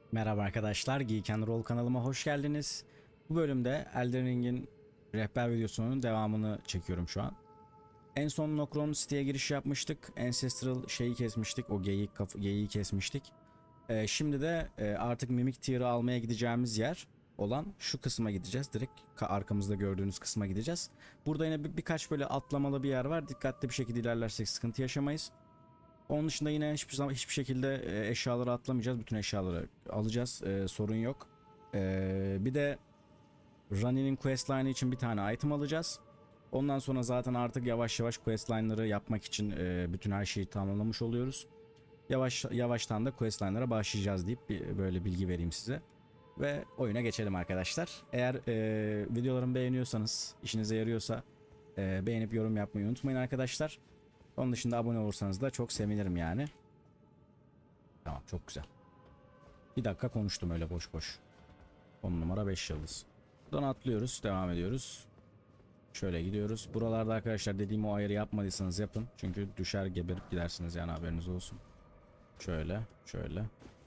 Merhaba arkadaşlar, Geek and Roll kanalıma hoş geldiniz. Bu bölümde Elden Ring'in rehber videosunun devamını çekiyorum şu an. En son Nokron City'ye giriş yapmıştık. Ancestral şeyi kesmiştik, o geyiği kesmiştik. Şimdi de artık Mimic Tear'ı almaya gideceğimiz yer olan şu kısma gideceğiz. Direkt arkamızda gördüğünüz kısma gideceğiz. Burada yine birkaç böyle atlamalı bir yer var. Dikkatli bir şekilde ilerlersek sıkıntı yaşamayız. Onun dışında yine hiçbir şekilde eşyaları atlamayacağız. Bütün eşyaları alacağız. Sorun yok. Bir de Rani'nin questline'ı için bir tane item alacağız. Ondan sonra zaten artık yavaş yavaş questline'ları yapmak için bütün her şeyi tamamlamış oluyoruz. Yavaştan da questline'lara başlayacağız deyip böyle bilgi vereyim size. Ve oyuna geçelim arkadaşlar. Eğer videolarımı beğeniyorsanız, işinize yarıyorsa beğenip yorum yapmayı unutmayın arkadaşlar. Onun dışında abone olursanız da çok sevinirim yani. Tamam, çok güzel. Bir dakika konuştum öyle boş boş. 10 numara 5 yıldız. Buradan atlıyoruz, devam ediyoruz. Şöyle gidiyoruz. Buralarda arkadaşlar dediğim o ayarı yapmadıysanız yapın. Çünkü düşer geberip gidersiniz yani, haberiniz olsun. Şöyle.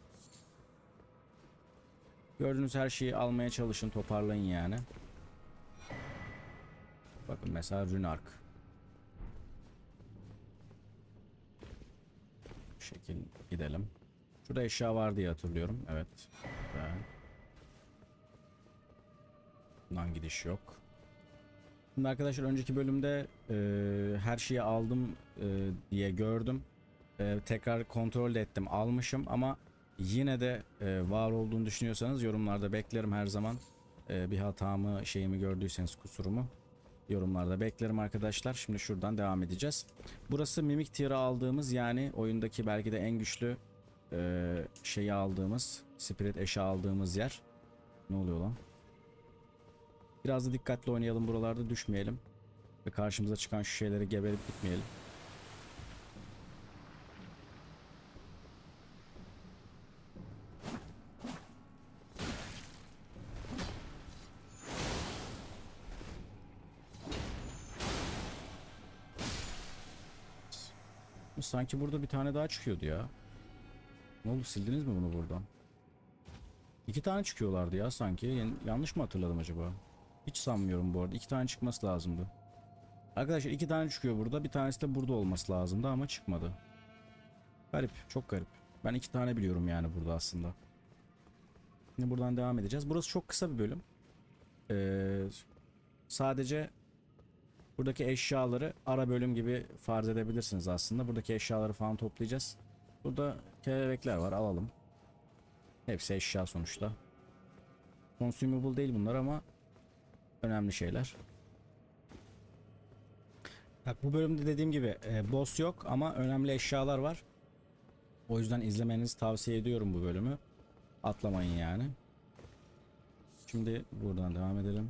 Gördüğünüz her şeyi almaya çalışın, toparlayın yani. Bakın mesela Runark. Bu şekil gidelim. Şurada eşya var diye hatırlıyorum. Evet. Güzel. Bundan gidiş yok. Şimdi arkadaşlar önceki bölümde her şeyi aldım diye gördüm. Tekrar kontrol ettim, almışım ama yine de var olduğunu düşünüyorsanız yorumlarda beklerim her zaman. Bir hatamı, şeyimi gördüyseniz, kusurumu yorumlarda beklerim arkadaşlar. Şimdi şuradan devam edeceğiz. Burası Mimic Tear'ı aldığımız, yani oyundaki belki de en güçlü şeyi aldığımız, Spirit Ash'ı aldığımız yer. Ne oluyor lan? Biraz da dikkatli oynayalım, buralarda düşmeyelim. Ve karşımıza çıkan şu şeyleri geberip gitmeyelim. Sanki burada bir tane daha çıkıyordu ya. Ne oldu, sildiniz mi bunu buradan? İki tane çıkıyorlardı ya sanki. Yanlış mı hatırladım acaba? Hiç sanmıyorum bu arada. İki tane çıkması lazımdı. Arkadaşlar iki tane çıkıyor burada. Bir tanesi de burada olması lazımdı ama çıkmadı. Garip. Çok garip. Ben iki tane biliyorum yani burada aslında. Şimdi buradan devam edeceğiz. Burası çok kısa bir bölüm. Sadece buradaki eşyaları ara bölüm gibi farz edebilirsiniz aslında. Buradaki eşyaları falan toplayacağız. Burada kelebekler var, alalım. Hepsi eşya sonuçta. Consumable değil bunlar ama önemli şeyler. Bak, bu bölümde dediğim gibi boss yok ama önemli eşyalar var. O yüzden izlemenizi tavsiye ediyorum bu bölümü. Atlamayın yani. Şimdi buradan devam edelim.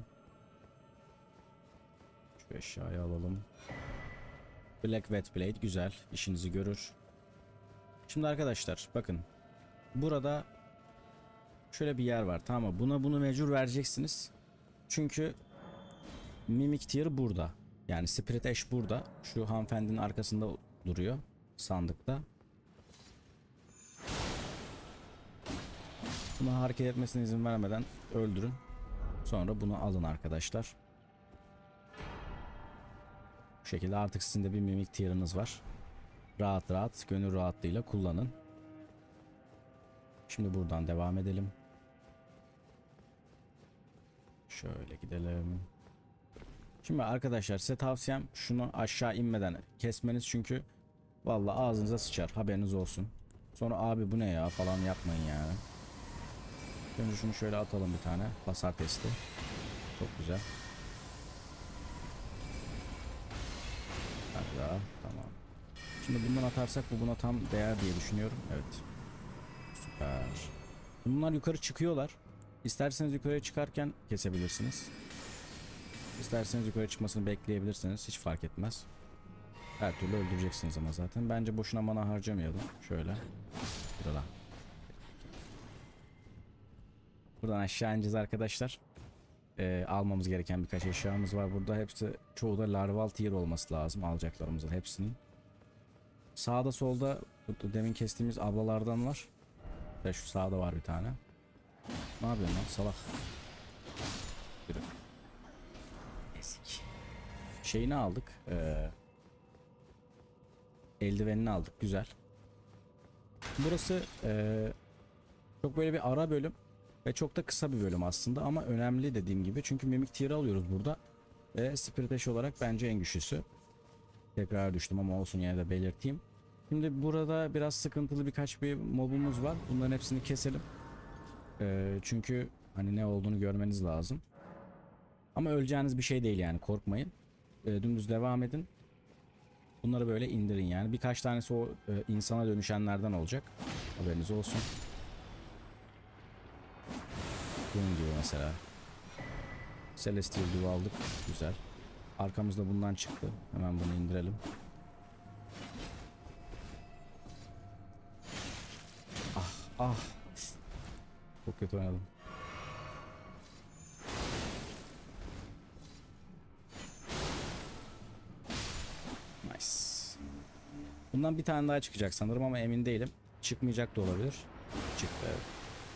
Şu eşyayı alalım. Black Wet Blade güzel, işinizi görür. Şimdi arkadaşlar bakın. Burada şöyle bir yer var, tamam mı? Bunu mecbur vereceksiniz. Çünkü Mimic Tear burada. Yani Spirit Ash burada. Şu hanımefendinin arkasında duruyor. Sandıkta. Buna hareket etmesine izin vermeden öldürün. Sonra bunu alın arkadaşlar. Bu şekilde artık sizin de bir Mimic Tear'ınız var. Rahat rahat, gönül rahatlığıyla kullanın. Şimdi buradan devam edelim. Şöyle gidelim. Şimdi arkadaşlar size tavsiyem şunu aşağı inmeden kesmeniz, çünkü vallahi ağzınıza sıçar, haberiniz olsun. Sonra abi bu ne ya falan yapmayın yani. Önce şunu şöyle atalım, bir tane hasar testi. Çok güzel. Hadi daha, tamam. Şimdi bundan atarsak bu buna tam değer diye düşünüyorum. Evet. Süper. Bunlar yukarı çıkıyorlar. İsterseniz yukarıya çıkarken kesebilirsiniz. İsterseniz yukarı çıkmasını bekleyebilirsiniz. Hiç fark etmez. Her türlü öldüreceksiniz ama zaten. Bence boşuna mana harcamayalım. Şöyle. Buradan. Buradan aşağı ineceğiz arkadaşlar. Almamız gereken birkaç eşyamız var burada. Hepsi, çoğu da larval tier olması lazım alacaklarımızın hepsinin. Sağda solda demin kestiğimiz ablalardan var. Ve şu sağda var bir tane. Ne yapıyorsun lan salak? Yürü. Ezik. Şeyini aldık. Eldivenini aldık. Güzel. Burası çok böyle bir ara bölüm. Ve çok da kısa bir bölüm aslında. Ama önemli dediğim gibi. Çünkü Mimic Tier'ı alıyoruz burada. Ve Spirit Ash olarak bence en güçlüsü. Tekrar düştüm ama olsun, yine de belirteyim. Şimdi burada biraz sıkıntılı birkaç bir mobumuz var. Bunların hepsini keselim. Çünkü hani ne olduğunu görmeniz lazım. Ama öleceğiniz bir şey değil yani, korkmayın. Dümdüz devam edin. Bunları böyle indirin yani. Birkaç tanesi o insana dönüşenlerden olacak. Haberiniz olsun. Bunun gibi mesela. Celestial Dew aldık. Güzel. Arkamızda bundan çıktı. Hemen bunu indirelim. Ah ah. Çok kötü oynadım. Nice. Bundan bir tane daha çıkacak sanırım ama emin değilim. Çıkmayacak da olabilir. Çıktı, evet.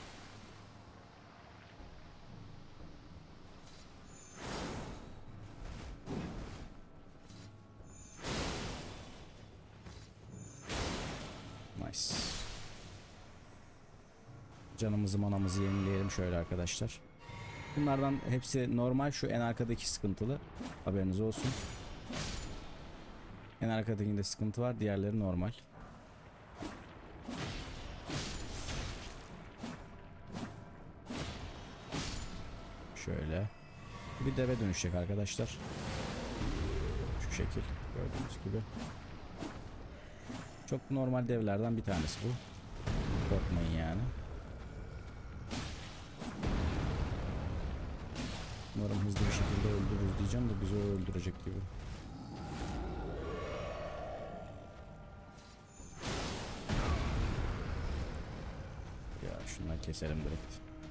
Nice. Canımızı manamızı yenileyelim şöyle arkadaşlar. Bunlardan hepsi normal. Şu en arkadaki sıkıntılı. Haberiniz olsun. En arkadakinde sıkıntı var. Diğerleri normal. Şöyle. Bir deve dönüşecek arkadaşlar. Şu şekil. Gördüğünüz gibi. Çok normal devlerden bir tanesi bu. Korkmayın yani. Umarım hızlı bir şekilde öldürürüz diyeceğim de bizi o öldürecek gibi. Ya şundan keselim direkt.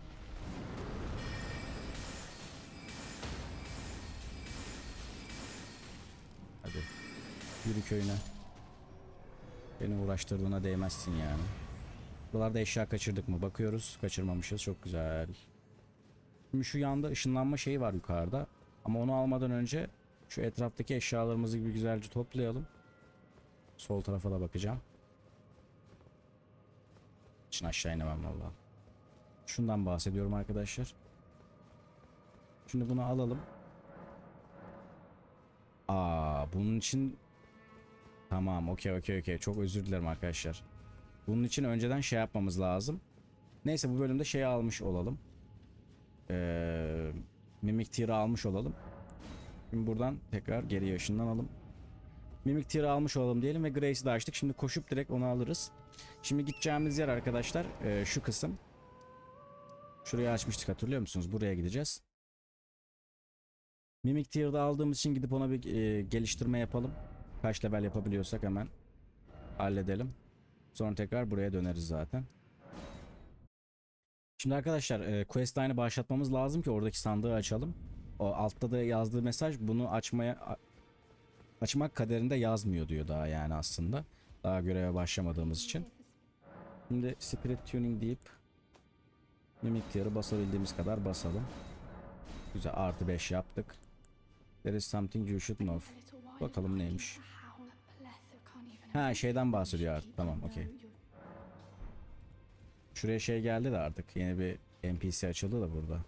Hadi. Yürü köyüne. Beni uğraştırdığına değmezsin yani. Buralarda eşya kaçırdık mı? Bakıyoruz. Kaçırmamışız. Çok güzel. Şimdi şu yanda ışınlanma şeyi var yukarıda. Ama onu almadan önce şu etraftaki eşyalarımızı bir güzelce toplayalım. Sol tarafa da bakacağım. İçin aşağı inemem valla. Şundan bahsediyorum arkadaşlar. Şimdi bunu alalım. Bunun için tamam, okey. Çok özür dilerim arkadaşlar. Bunun için önceden şey yapmamız lazım. Neyse, bu bölümde şeyi almış olalım. Mimic Tier'ı almış olalım. Şimdi buradan tekrar geriye ışınlanalım. Mimic Tier'ı almış olalım diyelim ve Grace'i de açtık. Şimdi koşup direkt onu alırız. Şimdi gideceğimiz yer arkadaşlar şu kısım. Şurayı açmıştık, hatırlıyor musunuz? Buraya gideceğiz. Mimic Tier'da aldığımız için gidip ona bir geliştirme yapalım. Kaç level yapabiliyorsak hemen halledelim. Sonra tekrar buraya döneriz zaten. Şimdi arkadaşlar quest line'ı başlatmamız lazım ki oradaki sandığı açalım. O altta da yazdığı mesaj bunu açmak kaderinde yazmıyor diyor daha yani aslında. Daha göreve başlamadığımız için. Şimdi Spirit Tuning deyip Mimic Tier'ı basabildiğimiz kadar basalım. Güzel, artı 5 yaptık. There is something you should know. Bakalım neymiş. Ha, şeyden bahsediyor artık. Tamam, okey. Şuraya şey geldi de artık. Yeni bir NPC açıldı da burada.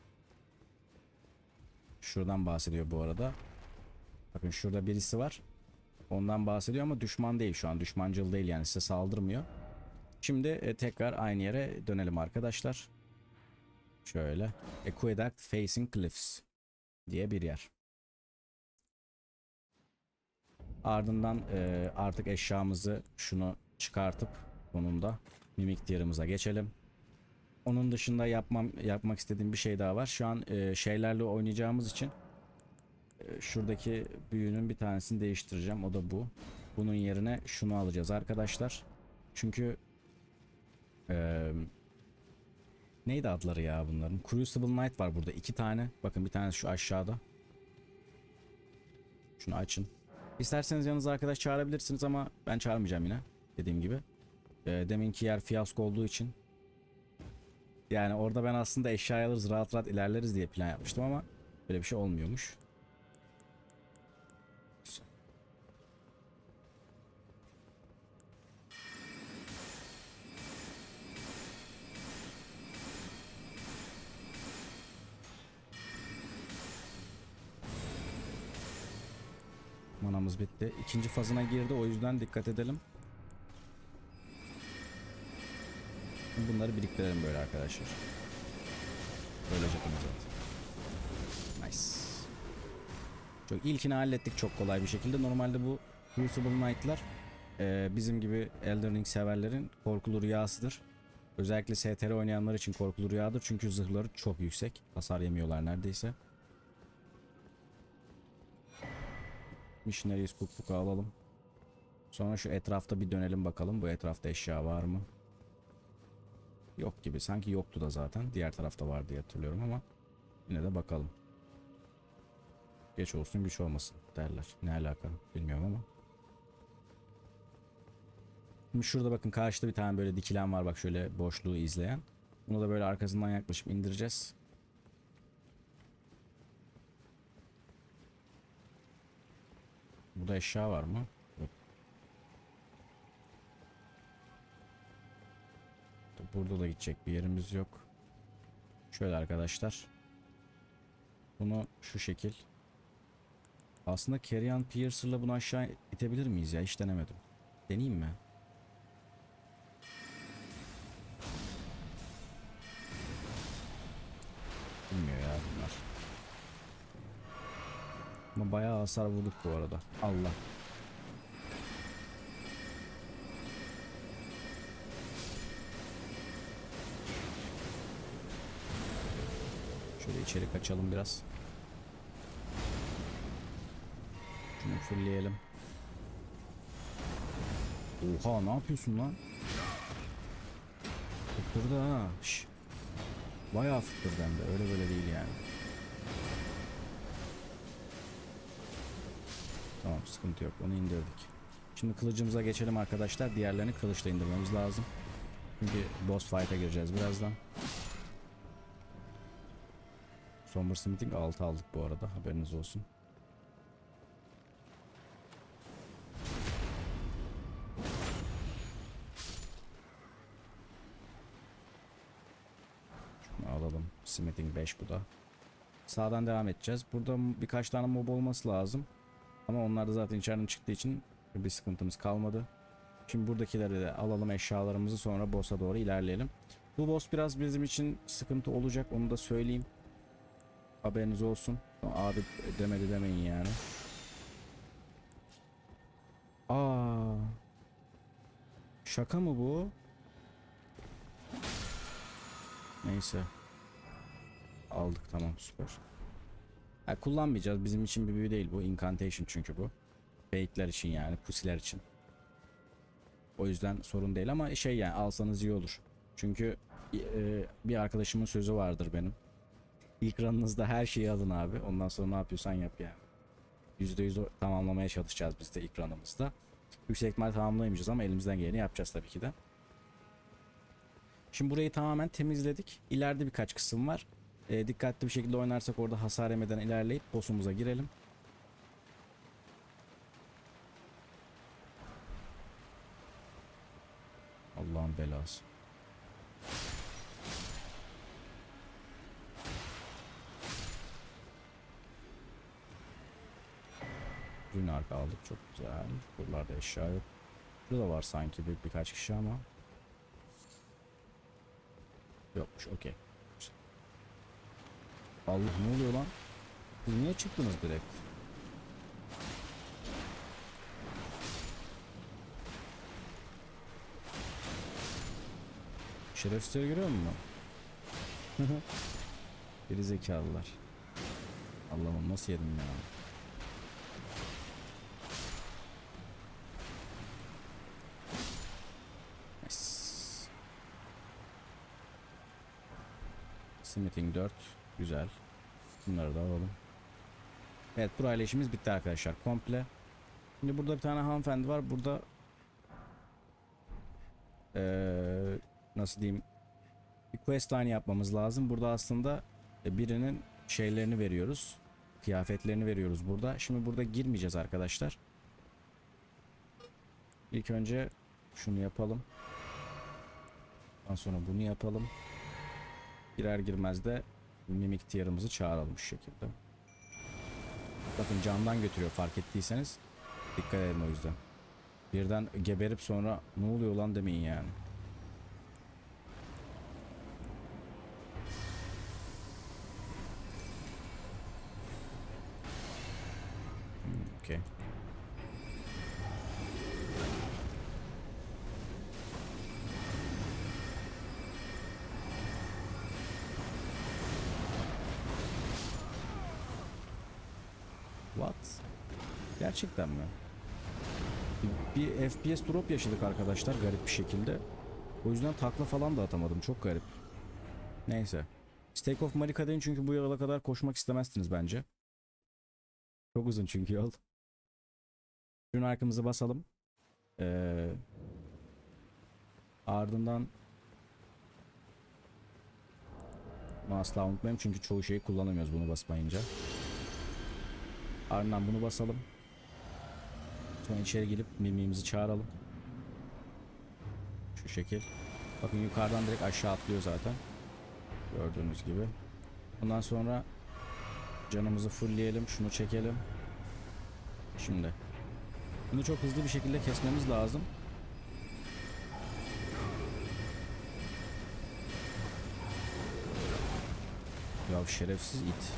Şuradan bahsediyor bu arada. Bakın şurada birisi var. Ondan bahsediyor ama düşman değil şu an. Düşmancıl değil yani, size saldırmıyor. Şimdi tekrar aynı yere dönelim arkadaşlar. Şöyle. Aqueduct Facing Cliffs diye bir yer. Ardından artık eşyamızı şunu çıkartıp onun da Mimic Tier'ımıza geçelim. Onun dışında yapmak istediğim bir şey daha var. Şu an şeylerle oynayacağımız için şuradaki büyünün bir tanesini değiştireceğim. O da bu. Bunun yerine şunu alacağız arkadaşlar. Çünkü neydi adları ya bunların? Crucible Knight var burada. 2 tane. Bakın bir tanesi şu aşağıda. Şunu açın. İsterseniz yanınıza arkadaş çağırabilirsiniz ama ben çağırmayacağım yine. Dediğim gibi. Deminki yer fiyasko olduğu için Yani orada ben aslında eşya alırız, rahat rahat ilerleriz diye plan yapmıştım ama böyle bir şey olmuyormuş. Manamız bitti. İkinci fazına girdi, o yüzden dikkat edelim. Bunları biriktirelim böyle arkadaşlar. Böylece bunu zaten. Nice. Çok ilkini hallettik çok kolay bir şekilde. Normalde bu Crucible Knight'lar bizim gibi Elden Ring severlerin korkulu rüyasıdır. Özellikle STR oynayanlar için korkulu rüyadır. Çünkü zırhları çok yüksek. Hasar yemiyorlar neredeyse. Missionaries Cookbook'u alalım. Sonra şu etrafta bir dönelim bakalım. Bu etrafta eşya var mı? Yok gibi. Sanki yoktu da zaten. Diğer tarafta var diye hatırlıyorum ama yine de bakalım. Geç olsun güç olmasın derler. Ne alaka bilmiyorum ama. Şimdi şurada bakın karşıda bir tane böyle dikilen var, bak şöyle boşluğu izleyen. Bunu da böyle arkasından yaklaşıp indireceğiz. Burada eşya var mı? Yok. Burada da gidecek bir yerimiz yok. Şöyle arkadaşlar. Bunu şu şekil. Aslında Carrion Piercer'la bunu aşağı itebilir miyiz ya? Hiç denemedim. Deneyeyim mi? Bilmiyor ya bunlar. Ama bayağı hasar vurduk bu arada. Allah. Şöyle içeri kaçalım biraz. Şunu fullleyelim. Oha ne yapıyorsun lan? Fıttırdı ha. Şş. Bayağı fıttırdı hem de. Öyle böyle değil yani. Tamam sıkıntı yok. Onu indirdik. Şimdi kılıcımıza geçelim arkadaşlar. Diğerlerini kılıçla indirmemiz lazım. Çünkü boss fight'a gireceğiz birazdan. Somber Smithing 6 aldık bu arada. Haberiniz olsun. Şunu alalım. Smithing 5 bu da. Sağdan devam edeceğiz. Burada birkaç tane mob olması lazım. Ama onlar da zaten içeriden çıktığı için bir sıkıntımız kalmadı. Şimdi buradakileri de alalım eşyalarımızı, sonra boss'a doğru ilerleyelim. Bu boss biraz bizim için sıkıntı olacak, onu da söyleyeyim. Haberiniz olsun. Abi demedi demeyin yani. Aa. Şaka mı bu? Neyse. Aldık tamam süper. Ha, kullanmayacağız, bizim için bir büyü değil bu. Incantation çünkü bu. Fake'ler için yani, pusiler için. O yüzden sorun değil ama şey yani alsanız iyi olur. Çünkü bir arkadaşımın sözü vardır benim. İlk run'ınızda her şeyi alın abi. Ondan sonra ne yapıyorsan yap yani. %100 tamamlamaya çalışacağız biz de ilk run'ımızda. Yüksek ihtimal tamamlayamayacağız ama elimizden geleni yapacağız tabii ki de. Şimdi burayı tamamen temizledik. İleride birkaç kısım var. Dikkatli bir şekilde oynarsak orada hasar yemeden ilerleyip boss'umuza girelim. Allah'ın belası. Rune arka aldık, çok güzel. Buralarda eşya yok. Burada var sanki birkaç kişi ama yokmuş. Okey. Allah ne oluyor lan? Siz niye çıktınız direkt? Şerefsizleri görüyor musun? Geri zekalılar. Allah'ım nasıl yedim ya? Nice. Smithing 4. Güzel. Bunları da alalım. Evet burayla işimiz bitti arkadaşlar. Komple. Şimdi burada bir tane hanımefendi var. Burada nasıl diyeyim? bir quest line yapmamız lazım. Burada aslında birinin şeylerini veriyoruz. Kıyafetlerini veriyoruz burada. Şimdi burada girmeyeceğiz arkadaşlar. İlk önce şunu yapalım. Ondan sonra bunu yapalım. Girer girmez de Mimic Tier'ımızı çağıralım şu şekilde. Bakın candan götürüyor fark ettiyseniz. Dikkat edin o yüzden. Birden geberip sonra ne oluyor lan demeyin yani. Okay. What? Gerçekten mi? Bir FPS drop yaşadık arkadaşlar garip bir şekilde. O yüzden takla falan da atamadım. Çok garip. Neyse. Stake of Marika'dayım çünkü bu yola kadar koşmak istemezsiniz bence. Çok uzun çünkü yol. Şunu arkamıza basalım. Ardından bunu asla unutmayayım çünkü çoğu şeyi kullanamıyoruz bunu basmayınca. Ardından bunu basalım. Sonra içeri girip mimiğimizi çağıralım. Şu şekil. Bakın yukarıdan direkt aşağı atlıyor zaten. Gördüğünüz gibi. Bundan sonra canımızı fullleyelim. Şunu çekelim. Şimdi. Bunu çok hızlı bir şekilde kesmemiz lazım. Ya şerefsiz it.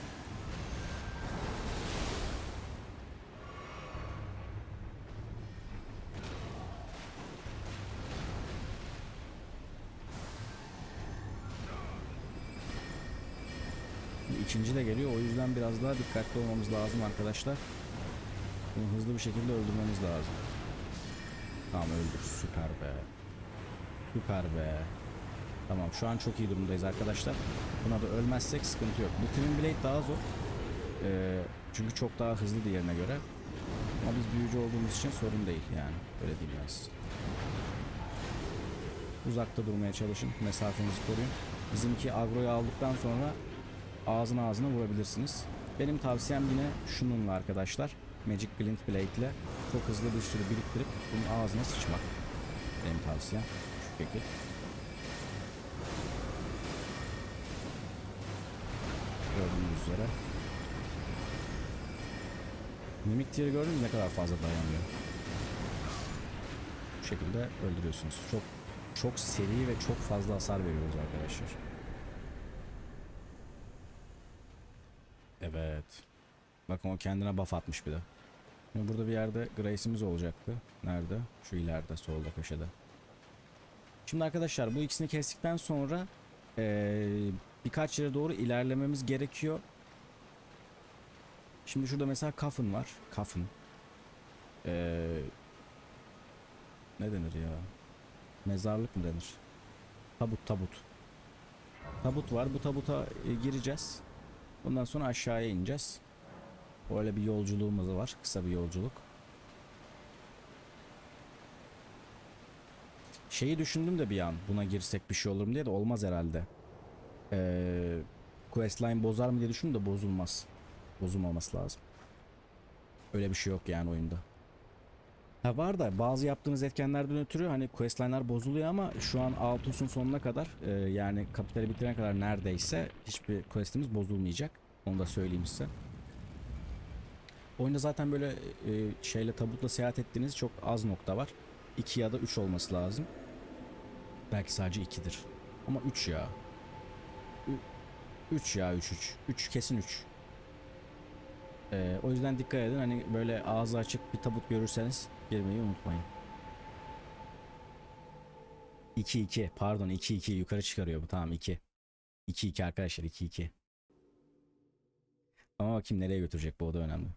İkinci de geliyor. O yüzden biraz daha dikkatli olmamız lazım arkadaşlar. Bunu hızlı bir şekilde öldürmemiz lazım. Tamam öldür. Süper be. Süper be. Tamam şu an çok iyi durumdayız arkadaşlar. Buna da ölmezsek sıkıntı yok. Bu Twin Blade daha zor. Çünkü çok daha hızlı diğerine göre. Ama biz büyücü olduğumuz için sorun değil yani. Öyle diyeyim ben size. Uzakta durmaya çalışın. Mesafenizi koruyun. Bizimki agroyu aldıktan sonra ağzına vurabilirsiniz. Benim tavsiyem yine şununla arkadaşlar. Magic Glint Blade ile çok hızlı bir sürü biriktirip bunun ağzına sıçmak. Benim tavsiyem şu şekil. Gördüğünüz üzere. Mimic Tier'i gördünüz ne kadar fazla dayanıyor. Bu şekilde öldürüyorsunuz. Çok seri ve çok fazla hasar veriyoruz arkadaşlar. Evet. Bakın o kendine buff atmış bir de. Şimdi burada bir yerde Grace'imiz olacaktı. Nerede? Şu ileride, solda köşede. Şimdi arkadaşlar bu ikisini kestikten sonra birkaç yere doğru ilerlememiz gerekiyor. Şimdi şurada mesela Coffin var. Coffin. Ne denir ya? Mezarlık mı denir? Tabut. Tabut var. Bu tabuta gireceğiz. Ondan sonra aşağıya ineceğiz. Böyle bir yolculuğumuz var. Kısa bir yolculuk. Şeyi düşündüm de bir an buna girsek bir şey olur mu diye de olmaz herhalde. Questline bozar mı diye düşündüm de bozulmaz. Bozulmaması lazım. Öyle bir şey yok yani oyunda. Ha var da bazı yaptığınız etkenlerden ötürü hani questline'lar bozuluyor ama şu an Altos'un sonuna kadar yani kapitali bitirene kadar neredeyse hiçbir questimiz bozulmayacak. Onu da söyleyeyim size. Oyunda zaten böyle şeyle tabutla seyahat ettiğiniz çok az nokta var. 2 ya da 3 olması lazım. Belki sadece 2'dir. Ama 3 ya. 3 ya 3. 3 kesin 3. O yüzden dikkat edin hani böyle ağzı açık bir tabut görürseniz girmeyi unutmayın. 2-2 pardon 2-2 yukarı çıkarıyor bu tamam 2. 2-2 arkadaşlar 2-2. Ama bakayım nereye götürecek bu o da önemli.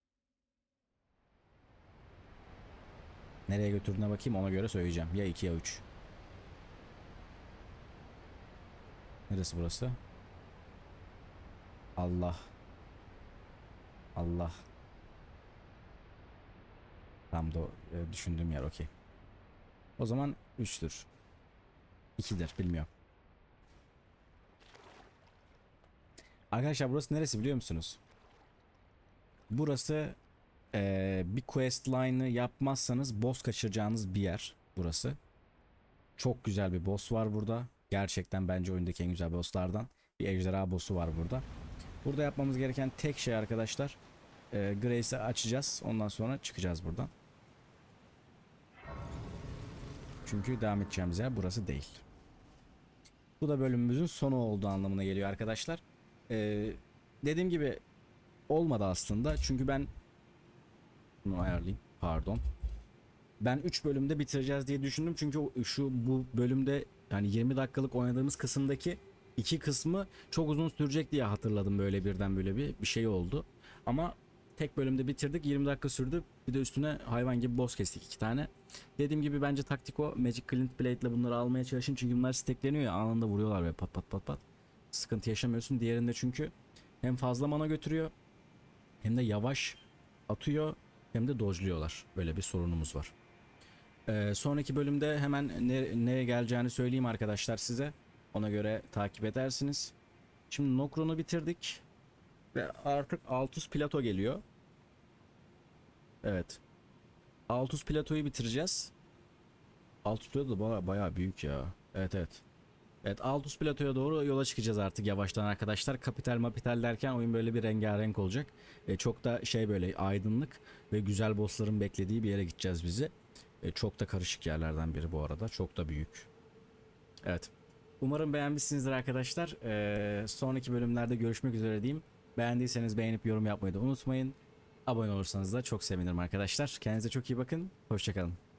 Nereye götürdüğüne bakayım ona göre söyleyeceğim. Ya 2 ya 3. Neresi burası? Allah. Allah. Tam da düşündüğüm yer okey. O zaman 3'tür. 2'dir bilmiyorum. Arkadaşlar burası neresi biliyor musunuz? Burası bir quest line'ı yapmazsanız boss kaçıracağınız bir yer burası. Çok güzel bir boss var burada. Gerçekten bence oyundaki en güzel bosslardan. Bir ejderha boss'u var burada. Burada yapmamız gereken tek şey arkadaşlar, Grace'i açacağız. Ondan sonra çıkacağız buradan. Çünkü devam edeceğimiz yer burası değil. Bu da bölümümüzün sonu olduğu anlamına geliyor arkadaşlar. Dediğim gibi olmadı aslında. Çünkü ben bunu ayarlayayım. Pardon. Ben 3 bölümde bitireceğiz diye düşündüm. Çünkü bu bölümde yani 20 dakikalık oynadığımız kısımdaki iki kısmı çok uzun sürecek diye hatırladım, böyle birden böyle bir şey oldu. Ama tek bölümde bitirdik. 20 dakika sürdü. Bir de üstüne hayvan gibi boss kestik 2 tane. Dediğim gibi bence taktik o. Magic Clint Blade ile bunları almaya çalışın. Çünkü bunlar stackleniyor ya, anında vuruyorlar ve pat pat pat pat. Sıkıntı yaşamıyorsun. Diğerinde çünkü hem fazla mana götürüyor, hem de yavaş atıyor, hem de dodge'luyorlar. Böyle bir sorunumuz var. Sonraki bölümde hemen nereye geleceğini söyleyeyim arkadaşlar size. Ona göre takip edersiniz. Şimdi Nokron'u bitirdik. Ve artık Altus Plato geliyor. Evet. Altus Plato'yu bitireceğiz. Altus Plato da bayağı büyük ya. Evet evet. Evet, Altus Plato'ya doğru yola çıkacağız artık yavaştan arkadaşlar. Kapital mapital derken oyun böyle bir rengarenk olacak. Çok da şey, böyle aydınlık ve güzel bossların beklediği bir yere gideceğiz bizi. Çok da karışık yerlerden biri bu arada. Çok da büyük. Evet. Umarım beğenmişsinizdir arkadaşlar. Sonraki bölümlerde görüşmek üzere diyeyim. Beğendiyseniz beğenip yorum yapmayı da unutmayın. Abone olursanız da çok sevinirim arkadaşlar. Kendinize çok iyi bakın. Hoşça kalın.